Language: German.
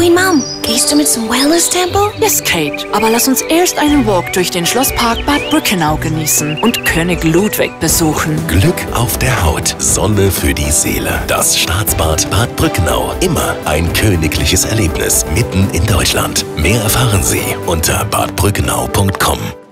Moin Mom, gehst du mit zum Wellness-Tempel? Yes, Kate. Aber lass uns erst einen Walk durch den Schlosspark Bad Brückenau genießen und König Ludwig besuchen. Glück auf der Haut, Sonne für die Seele. Das Staatsbad Bad Brückenau. Immer ein königliches Erlebnis mitten in Deutschland. Mehr erfahren Sie unter badbrückenau.com.